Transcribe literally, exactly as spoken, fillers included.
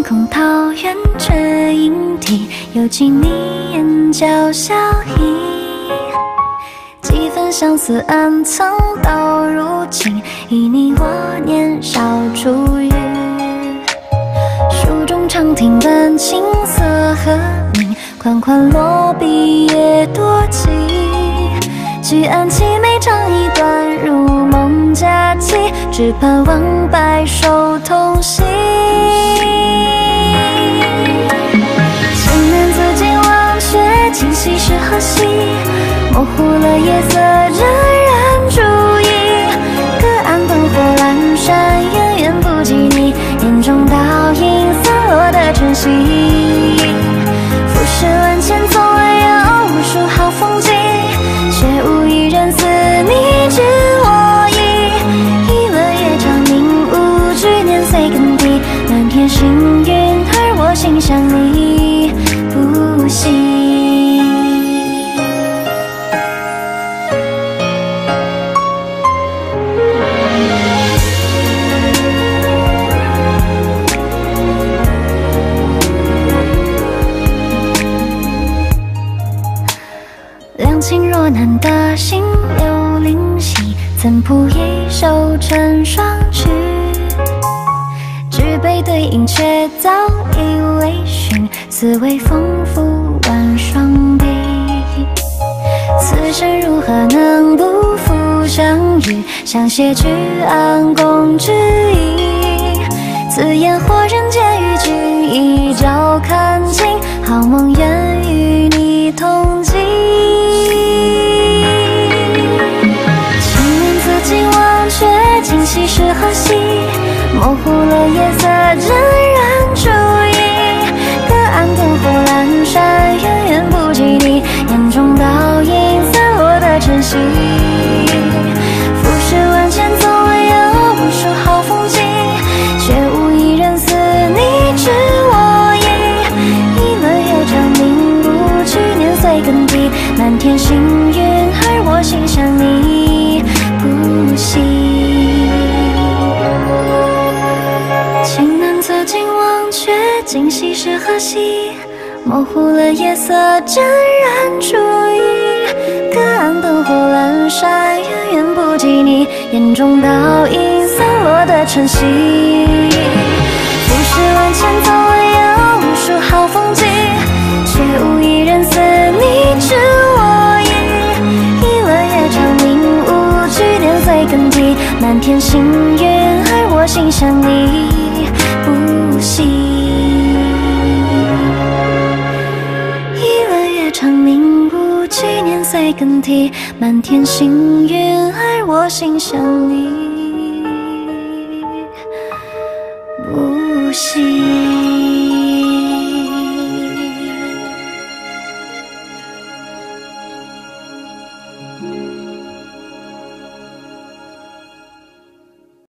空桃源却莺啼，犹记你眼角笑意。几分相思暗藏到如今，忆你我年少初遇。书中常听本青涩和鸣，款款落笔也多情。举案齐眉唱一段如梦佳期，只盼望白首同行。情难自禁忘却今夕是何夕，模糊了夜色荏苒注意。隔岸灯火阑珊，远远不及你眼中倒影散落的晨曦。浮世万千总会有无数好风景，却无一人似你知我意。一轮月长明无惧，年岁更替，满天星云而我心向你不息。两情若难得，心有灵犀，怎谱一首成双曲？举杯对饮，却早已微醺，思维丰富万双笔。此生如何能不负相遇？想写句安公之意。此言或人间与君一朝看尽，好梦愿与你同济。今夕是何夕，模糊了夜色荏苒注意。隔岸灯火阑珊，远远不及你眼中倒影散落的晨曦。浮世万千总会有无数好风景，却无一人似你知我意。一轮月长明不惧，年岁更替，满天星云而我心向你不息。情难自禁忘却今夕是何夕，模糊了夜色荏苒注意。隔岸灯火阑珊，远远不及你眼中倒影散落的晨曦。浮世万千总会有无数好风景，却无一人似你知我意。一轮月长明无惧，年岁更替，满天星云而我心向你不息。一轮月长明不惧，年岁更替，满天星云而我心向你不息。